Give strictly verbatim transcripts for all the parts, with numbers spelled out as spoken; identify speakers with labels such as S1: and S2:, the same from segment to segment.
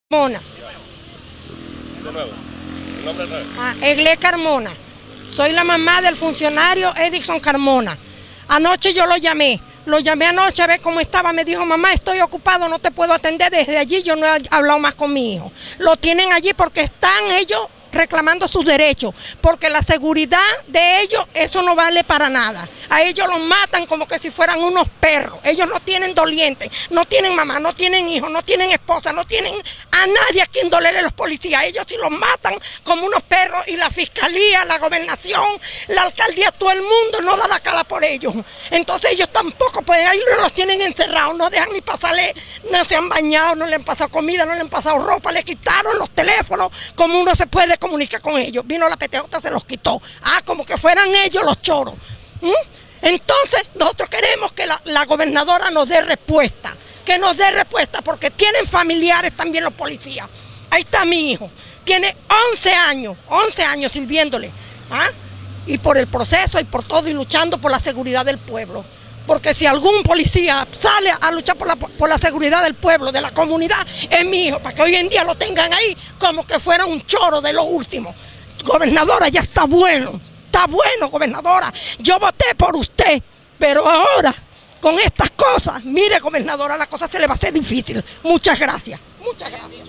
S1: Carmona.
S2: De nuevo, el nombre otra vez.
S1: Ah, Egle Carmona. Soy la mamá del funcionario Edison Carmona. Anoche yo lo llamé. Lo llamé anoche a ver cómo estaba. Me dijo, mamá, estoy ocupado, no te puedo atender. Desde allí yo no he hablado más con mi hijo. Lo tienen allí porque están ellos reclamando sus derechos, porque la seguridad de ellos, eso no vale para nada. A ellos los matan como que si fueran unos perros. Ellos no tienen dolientes, no tienen mamá, no tienen hijos, no tienen esposa, no tienen a nadie a quien dolerle los policías. Ellos sí los matan como unos perros, y la fiscalía, la gobernación, la alcaldía, todo el mundo no da la cara por ellos. Entonces ellos tampoco pueden, ahí los tienen encerrados, no dejan ni pasarle, no se han bañado, no le han pasado comida, no le han pasado ropa, le quitaron los teléfonos, como uno se puede comunicar con ellos. Vino la P T J, se los quitó. Ah, como que fueran ellos los choros. ¿Mm? Entonces nosotros queremos que la, la gobernadora nos dé respuesta, que nos dé respuesta, porque tienen familiares también los policías. Ahí está mi hijo, tiene once años, once años sirviéndole, ¿ah? Y por el proceso y por todo, y luchando por la seguridad del pueblo. Porque si algún policía sale a luchar por la, por la seguridad del pueblo, de la comunidad, es mi hijo, para que hoy en día lo tengan ahí como que fuera un choro de lo último. Gobernadora, ya está bueno, está bueno, gobernadora. Yo voté por usted, pero ahora, con estas cosas, mire, gobernadora, la cosa se le va a hacer difícil. Muchas gracias, muchas gracias.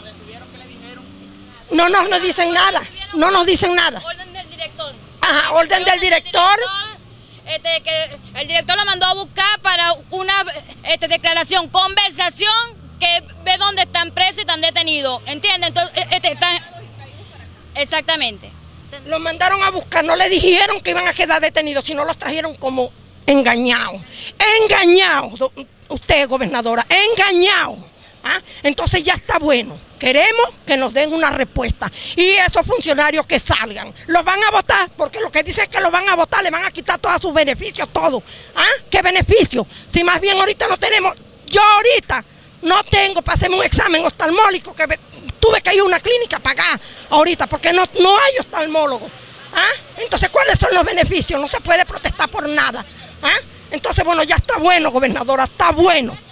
S1: No nos, nos dicen nada, no nos dicen nada.
S3: Orden del director.
S1: Ajá, orden del director.
S3: Este, que el director lo mandó a buscar para una este, declaración, conversación, que ve dónde están presos y están detenidos, ¿entiende? Entonces, este, están... Exactamente.
S1: Los mandaron a buscar, no le dijeron que iban a quedar detenidos, sino los trajeron como engañados. Engañados, usted, gobernadora, engañados. ¿Ah? Entonces ya está bueno, queremos que nos den una respuesta, y esos funcionarios que salgan, los van a votar, porque lo que dice es que los van a votar, le van a quitar todos sus beneficios, todo. ¿Ah? ¿Qué beneficio? Si más bien ahorita no tenemos, yo ahorita no tengo para hacerme un examen oftalmológico, que tuve que ir a una clínica a pagar ahorita, porque no, no hay oftalmólogo. ¿Ah? Entonces, ¿cuáles son los beneficios? No se puede protestar por nada. ¿Ah? Entonces, bueno, ya está bueno, gobernadora, está bueno.